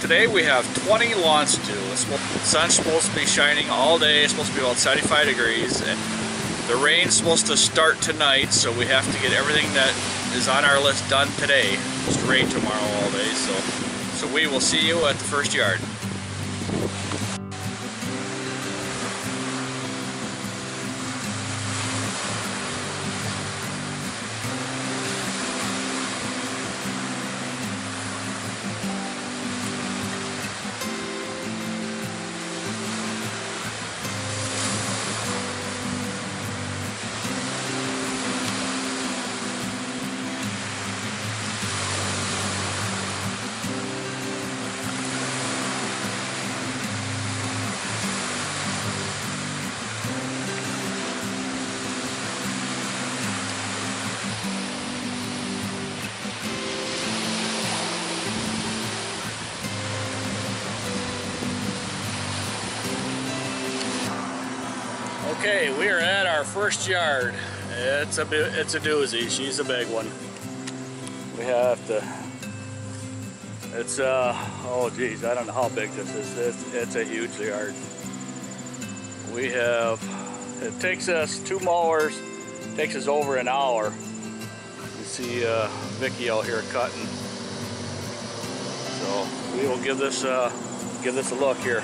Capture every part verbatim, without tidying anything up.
today we have twenty lawns to do. The sun's supposed to be shining all day. It's supposed to be about seventy-five degrees, and the rain's supposed to start tonight, so we have to get everything that is on our list done today. It's supposed to rain tomorrow all day, so so we will see you at the first yard. Okay, we are at our first yard. It's a it's a doozy. She's a big one. We have to. It's uh oh geez, I don't know how big this is. It's, it's a huge yard. We have. It takes us two mowers. Takes us over an hour. You see uh, Vicki out here cutting. So we will give this uh, give this a look here.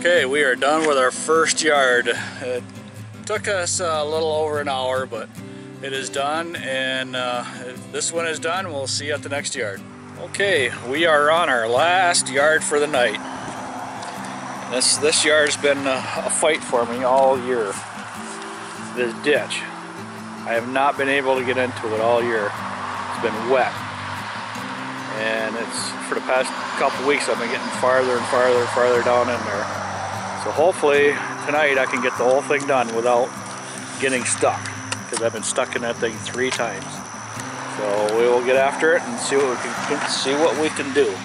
Okay, we are done with our first yard. It took us a little over an hour, but it is done, and uh, if this one is done, we'll see you at the next yard. Okay, we are on our last yard for the night. This, this yard's been a, a fight for me all year. This ditch. I have not been able to get into it all year. It's been wet. And it's, for the past couple weeks, I've been getting farther and farther and farther down in there. So hopefully tonight I can get the whole thing done without getting stuck, because I've been stuck in that thing three times. So we will get after it and see what we can see what we can do.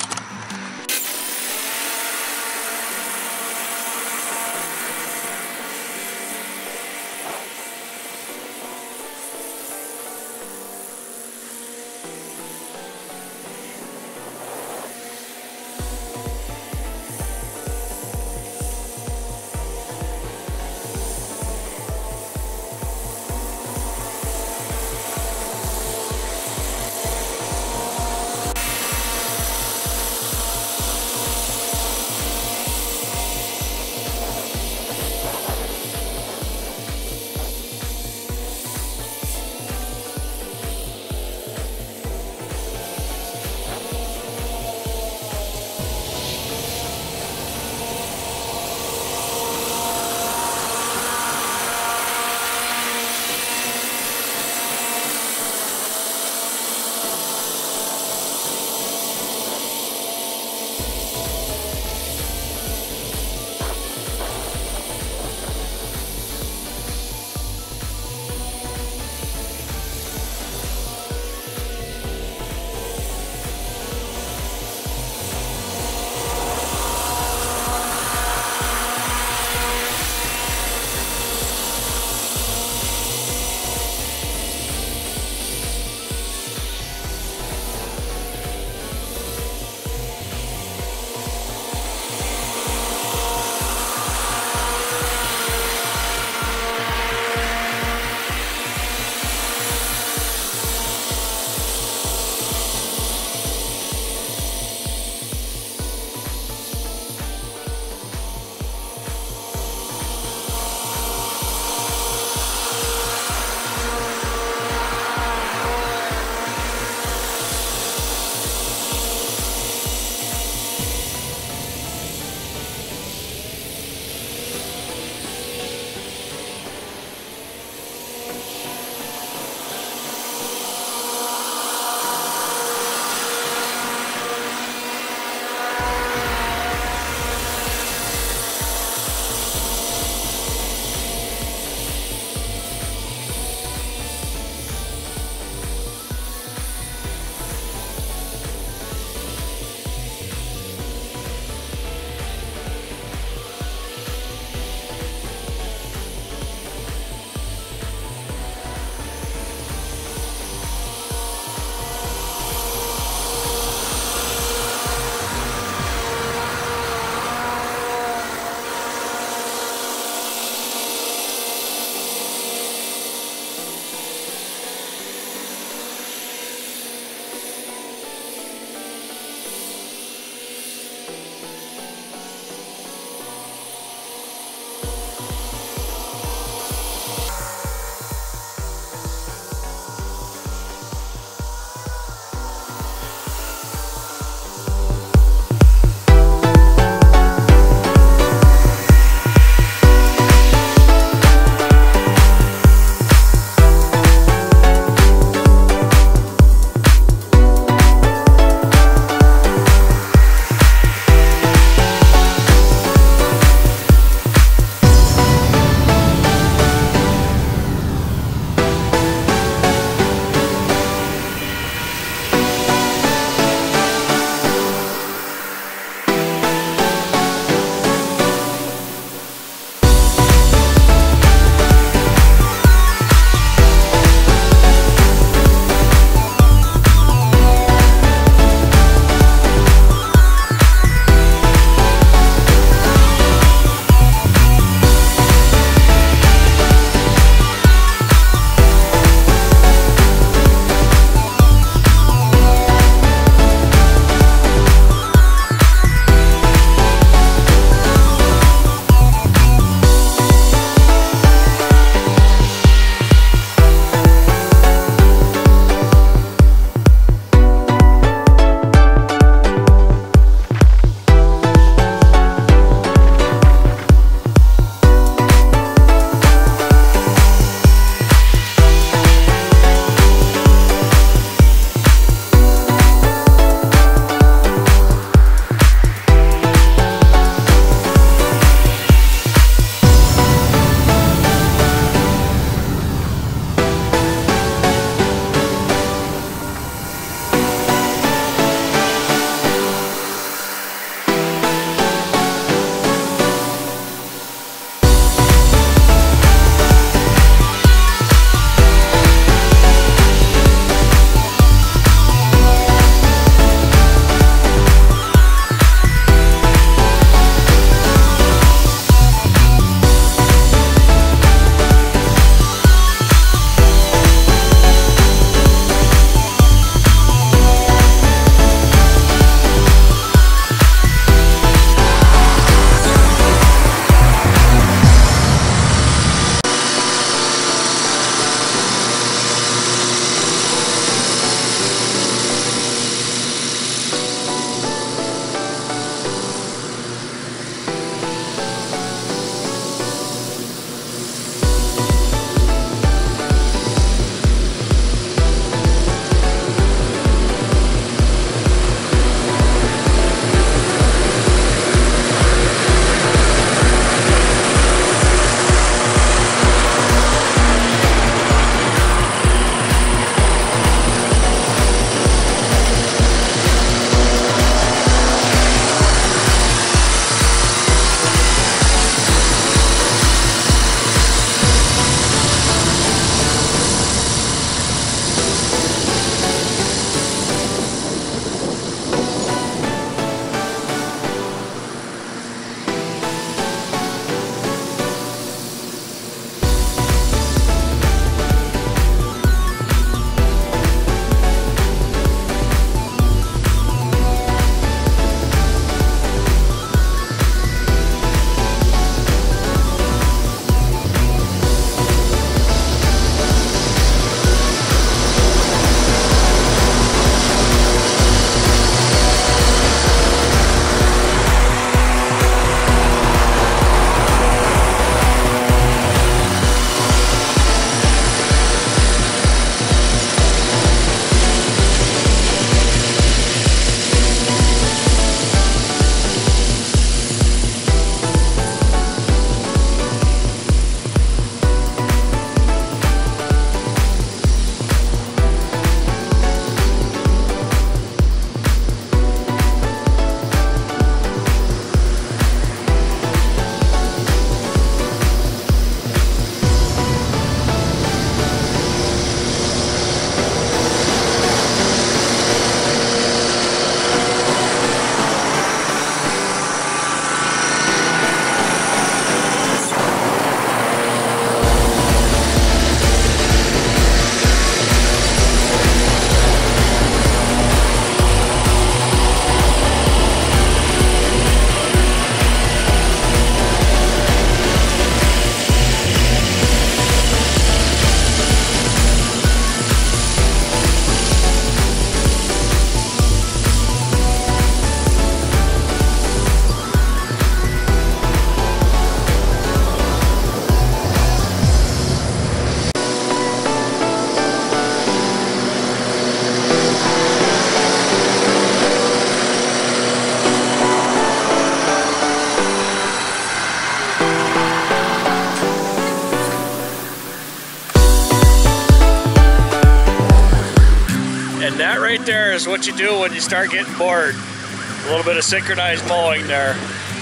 right there is what you do when you start getting bored. A little bit of synchronized mowing there.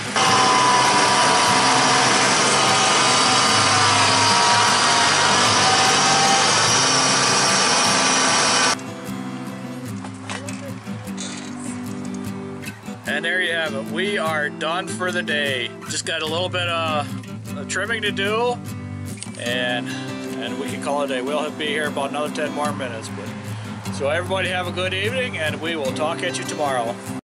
And there you have it. We are done for the day. Just got a little bit of trimming to do, and and we can call it a day. We'll be here about another ten more minutes. But so everybody have a good evening, and we will talk at you tomorrow.